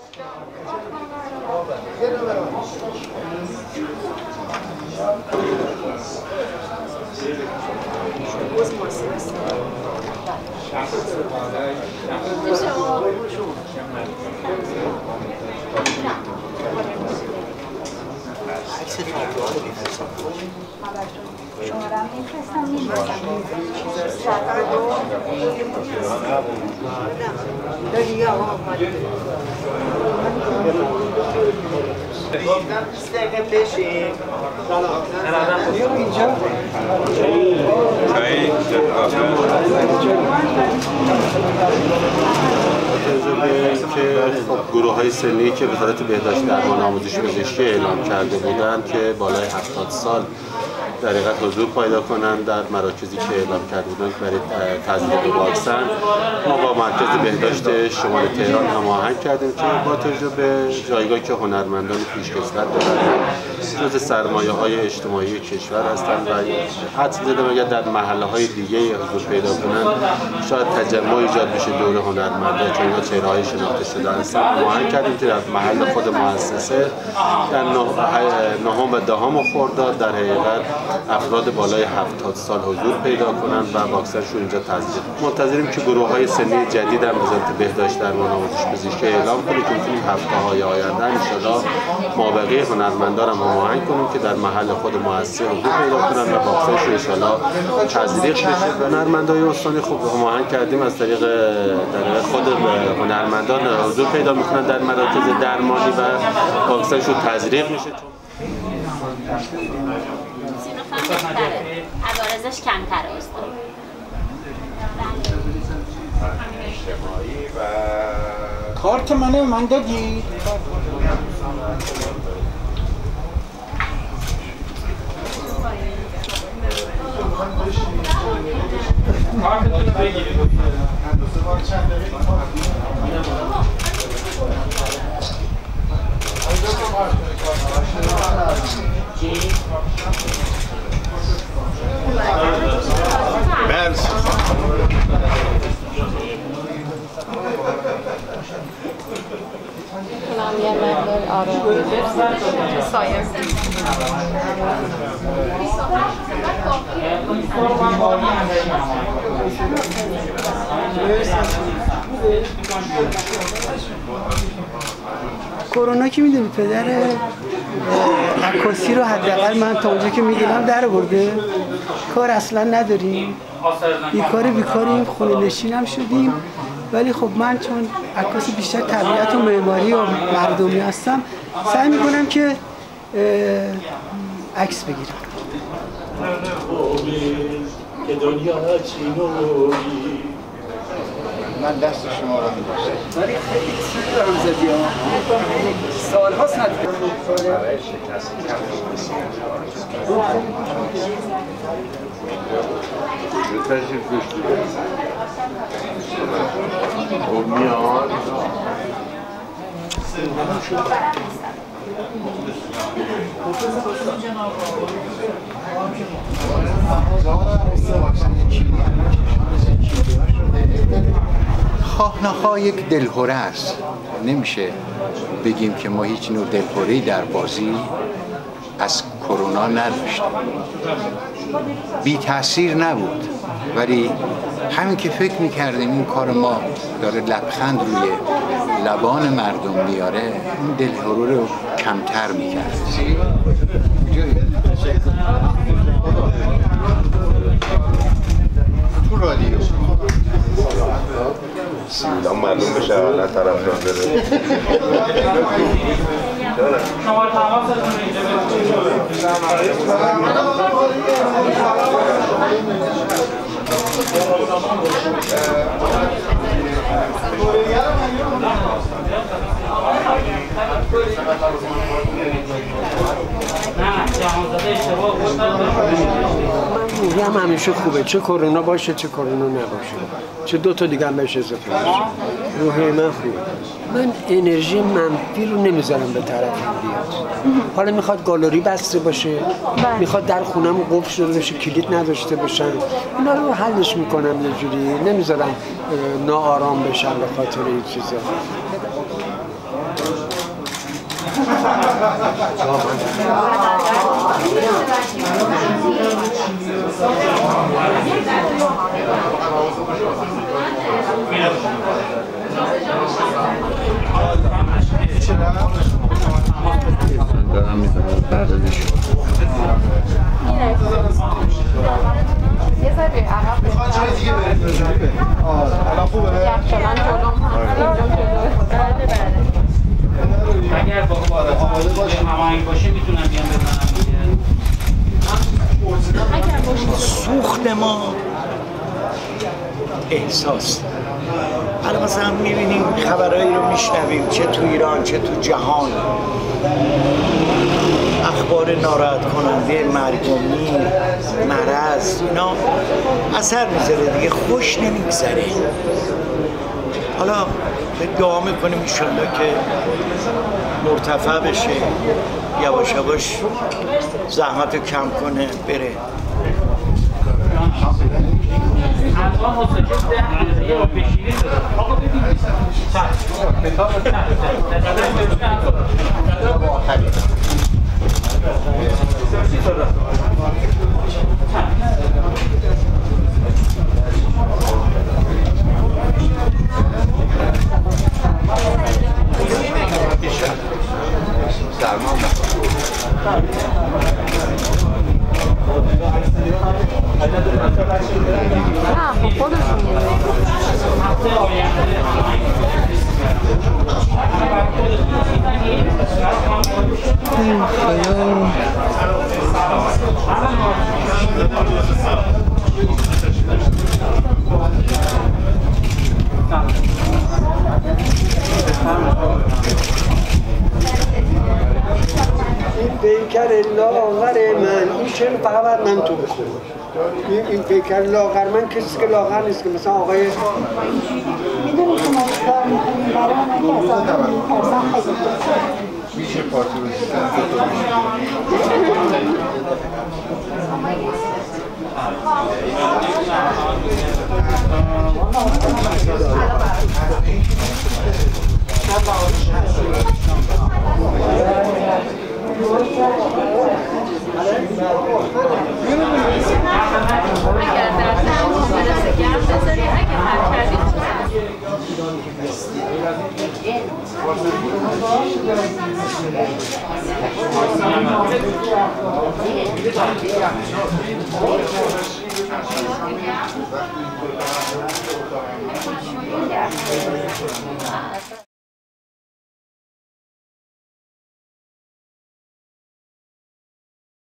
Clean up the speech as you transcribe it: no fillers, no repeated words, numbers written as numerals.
شمارم میفرستم میرسم گفتم 20 دقیقه بشین اینجا که گروه های سنی که وزارت بهداشت درمان آموزش پزشکی اعلام کرده بودند که بالای 70 سال در حقیقت حضور پیدا کنند در مراکزی که اعلام کرده بودند برای تزریق واکسن. ما با مرکز بهداشت شمال تهران هماهنگ کردیم که با توجه به جایگاهی که هنرمندان پیشکسوت دارند جز سرمایه‌های اجتماعی کشور هستند و حدس زدم اگر در محله‌های دیگه حضور پیدا کنند شاید تجمع ایجاد بشه دور هنرمندان چون اینا چهره‌های شناخته شده هستند. هماهنگ کردیم که در محل خود مؤسسه در 9 و 10 خرداد در حقیقت افراد بالای 70 سال حضور پیدا کنند و واکسنشون اینجا تزریق. منتظریم که گروه‌های سنی جدید هم وزارت بهداشت درمان آموزش پزشکی اعلام کنه که می‌تونیم هفته‌های آینده ان شاءالله مابقی هنرمندان هم هماهنگ کنیم که در محل خود مؤسسه حضور پیدا کنند و واکسنشون ان شاءالله تزریق بشه. هنرمندای استانی خوب هماهنگ کردیم از طریق در خود هنرمندان حضور پیدا می‌کنند در مراکز درمانی و واکسنشون تزریق میشه. عوارضش کمتره استاد. اجتماعی و کارت منو من دادی؟ کارتتون رو بگیرید. مرسی. یه مقدار آره سایه کرونا که میدونی پدر عکاسی رو حداقل من تا اونجا که میدونم در برده. کار اصلا نداریم، بیکاریم، خونه نشین هم شدیم. ولی خب من چون عکاسی بیشتر طبیعت و معماری و مردمی هستم سعی میکنم که عکس بگیرم. که دنیا چینوری من دست شما رو می‌بوسم. ولی خیلی سوی دارم زدی ها. سال هاست ندیدم. برای شکست کم بسیار. تشریف داشتید. خب میاد. خواه نخواه یک دلهره است. نمیشه بگیم که ما هیچ نوع دلهره‌ای در بازی از کرونا نداشتیم. بی تأثیر نبود، ولی همین که فکر میکردیم این کار ما داره لبخند روی لبان مردم میاره این دلهره رو کمتر میکرد. تو رادیو سیلا معلوم بشه اولا طرف را داره. شماره تماستون اینجا روحیم همیشه خوبه، چه کرونا باشه چه کرونا نباشه، چه دو تا دیگه هم بهش اضافه بشه. روحی من خوبه. من انرژی منفی رو نمیذارم به طرف بیاد. حالا میخواد گالری بسته باشه، میخواد در خونم قفل شده باشه، کلید نداشته باشن، اینا رو حلش میکنم یه جوری، نمیذارم ناآرام بشن به خاطر این چیزا. دارم میزنم پردازش یه ذره عقب میخواد چیز دیگه بریم الان خوبه؟ یخچالن جلوم هست اینجا جلوه. اگر با هماهنگ باشه میتونم بیام بزنم دیگه. سوخت ما احساس. حالا مثلا میبینیم خبرهایی رو میشنویم چه تو ایران چه تو جهان، اخبار ناراحت کننده، مرگ و میر، مرض، اینا اثر میذاره دیگه، خوش نمیگذره. حالا به دعا میکنیم انشالله که مرتفع بشه، یواش یواش زحمت رو کم کنه بره. الان مستجب 10 دقیقه به شیرین دادم. آقا ببینید نه خودشون این پیکر لاغر من این چرا فقط باید من تو بخورم؟ این پیکر لاغر من کسی که لاغر نیست که مثلا آقای میدونی که ما کار میکنیم برای من که از آقای میترسم خیلی میشه پارتی رو اگر در زمان برسه گرم بذاری، اگه حل کردی